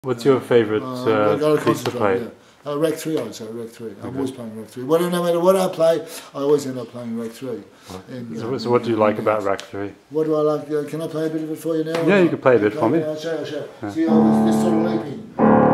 What's your favourite piece to play? Yeah. Rec 3, I would say, Rec 3. I'm always playing Rec 3. Well, no matter what I play, I always end up playing Rec 3. So what do you like about Rec 3? What do I like? Can I play a bit of it for you now? Yeah, you can play a bit for me. I'll show you. Yeah. See, this sort of looping.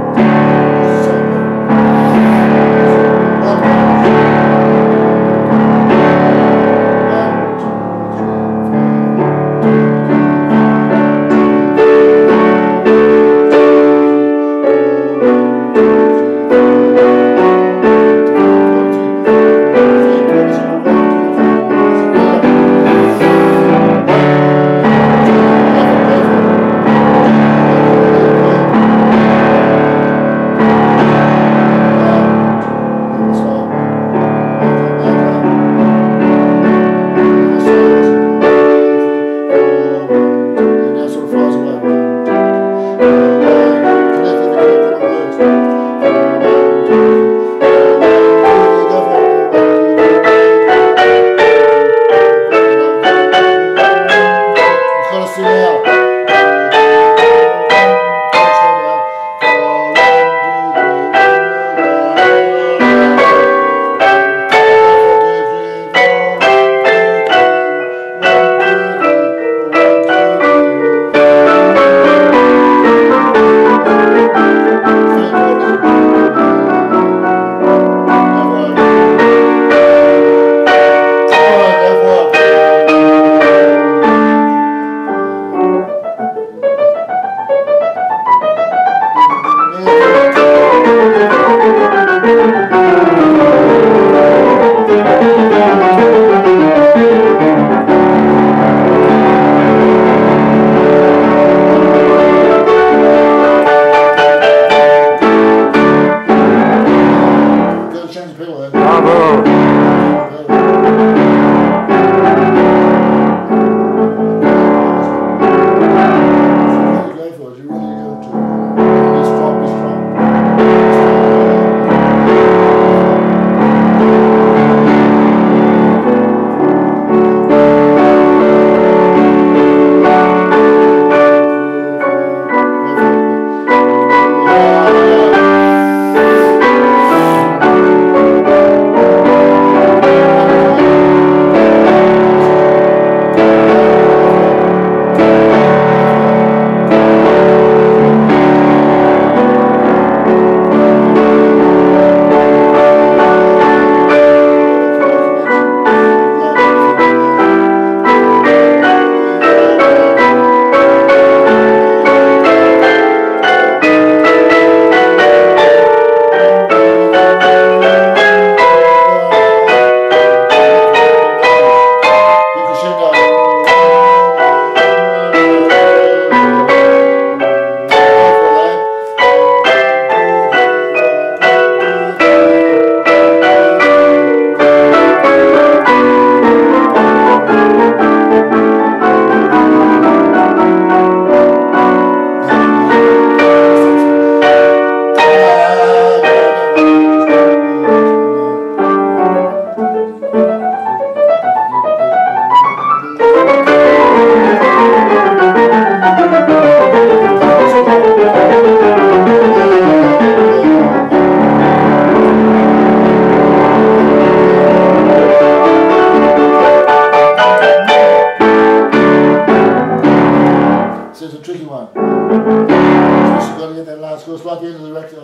Right at the end of the record,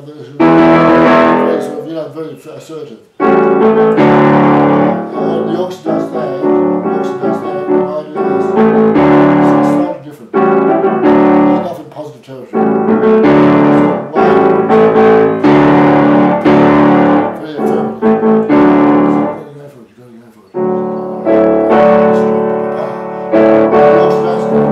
very sort of, very assertive. The orchestra does that, and I do this. It's slightly different. There's enough in positive territory. Very affirmative. You've got to go for it, The orchestra does that.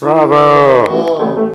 Bravo!